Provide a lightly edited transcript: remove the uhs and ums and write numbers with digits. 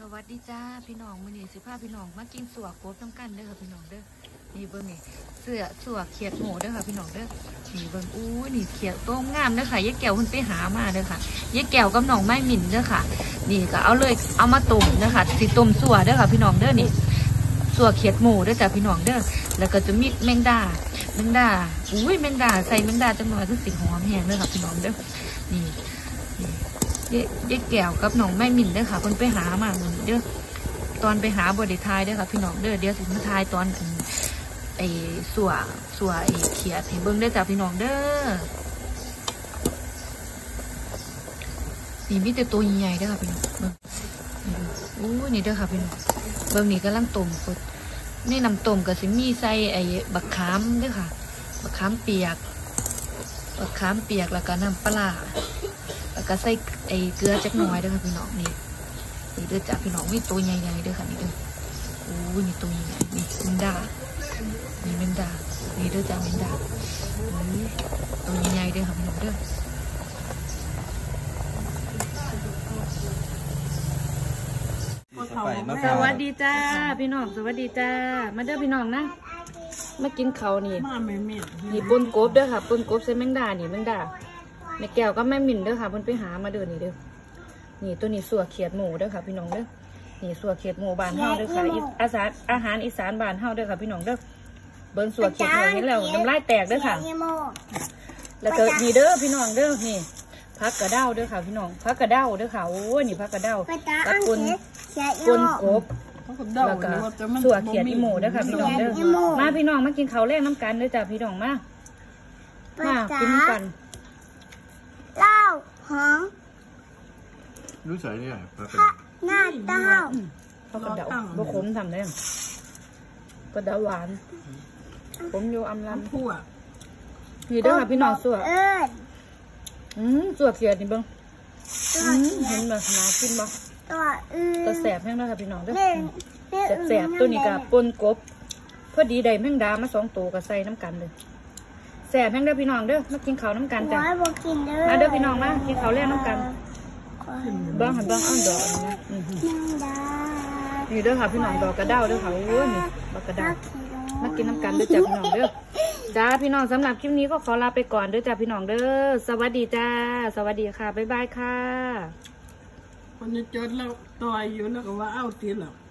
วัสดีจ้าพี่น้องมื้อนี้สิพาพี่น้องมากินสัวกบน้ำกันเด้อค่ะพี่น้องเด้อนี่เบิ่งนี่เสื้อสัวเขียดหมูเด้อค่ะพี่น้องเด้อนี่เบิ่งอู้นี่เขียดต้มงามเด้อค่ะยายแก้วเพิ่นไปหามาเด้อค่ะยายแก้วกับน้องไม้หมิ่นเด้อค่ะนี่ก็เอาเลยเอามาต้มเด้อค่ะสิต้มสัวเด้อค่ะพี่น้องเด้อนี่สัวเขียดหมูเด้อจ้าพี่น้องเด้อแล้วก็จะมีแมงดาอุ้ยแมงดาใส่แมงดาจังหน่อยคือสิหอมแห้งเด้อค่ะพี่น้องเด้อนี่ยายแก้วกับน้องไม้หมิ่นเด้อค่ะเพิ่นไปหามาเด้อตอนไปหาบริทายเด้อค่ะพี่น้องเด้อเดี๋ยวสิมาทายตอนไอ้สัวไอ้เขียดให้เบิ่งได้จ้ะพี่น้องเด้อนี่มีแต่ตัวใหญ่ๆเด้อค่ะพี่น้องเบิ่งอู้นี่เด้อค่ะพี่น้องเบิ่งนี่กำลังต้มสดนี่น้ำต้มก็สิมีใส่ไอ้บักขามเด้อค่ะบักขามเปียกแล้วก็น้ำปลาแล้วก็ใส่ไอ้เกลือจักหน่อยเด้อค่ะพี่น้องนี่เด้อจ้ะพี่น้องมีตัวใหญ่ๆเด้อค่ะนี่เด้อโอ้ยนี่ตัวใหญ่นี่แมงดานี่เด้อจ้ะแมงดาตัวใหญ่ๆเด้อค่ะพี่น้องเด้อสวัสดีจ้าพี่น้องสวัสดีจ้ามาเด้อพี่น้องนะมากินเขานี่นี่ปนกบเด้อค่ะปนกบใส่แมงดานี่แมงดาแม่แก้วก็แม่มิ่นเด้อค่ะเพิ่นไปหามาเด้อนี่เด้อนี่ตัวนี้สัวเขียดหมูเด้อค่ะพี่น้องเด้อนี่สัวเขียดหมูบ้านเฮาเด้อค่ะอาหารอีสานบ้านเฮาเด้อค่ะพี่น้องเด้อเบิ้งสัวเขียดหมูเห็นแล้วน้ำลายแตกเด้อค่ะแล้วก็นี่เด้อพี่น้องเด้อนี่ผักกระเด้าเด้อค่ะพี่น้องผักกระเด้าเด้อค่ะโอ้ยนี่ผักกระเด้ากับปนกบแล้วก็สัวเขียดอีหมูเด้อค่ะพี่น้องเด้อมาพี่น้องมากินข้าวแรกน้ำกันเด้อจ้ะพี่น้องมากินกันเต้าหอมรู้ใส่เนี่ยหน้าเต้าผักกระเด้าบ่ขมทำได้กระเด้าหวานผมอยู่อำลำทั่วนี่เด้อค่ะพี่น้องสัวสัวเขียดนี่เบิ่งเห็นบ่น่ากินบ่ตัวแสบแห้งแล้วค่ะพี่น้องเด้อแสบตัวนี้ก็ปนกบพอดีได้แมงดามา2ตัวก็ใส่น้ำกันเลยแสบแห้งเด้อพี่น้องเด้อมากินข้าวน้ำกันจ้ะมาเด้อพี่น้องมากินข้าวแรกน้ำกันบ้างหันบ้างอ้อนดอกนะนี่เด้อค่ะพี่น้องดอกกระเด้าเด้อค่ะโอ้ยนี่ดอกกระเด้ามากินน้ำกันเด้อจ้ะพี่น้องเด้อจ้าพี่น้องสำหรับคลิปนี้ก็ขอลาไปก่อนเด้อจ้ะพี่น้องเด้อสวัสดีจ้าสวัสดีค่ะบ๊ายบายค่ะคนจะจดแล้วต่อยอยู่แล้วก็ว่าเอาตีหรอก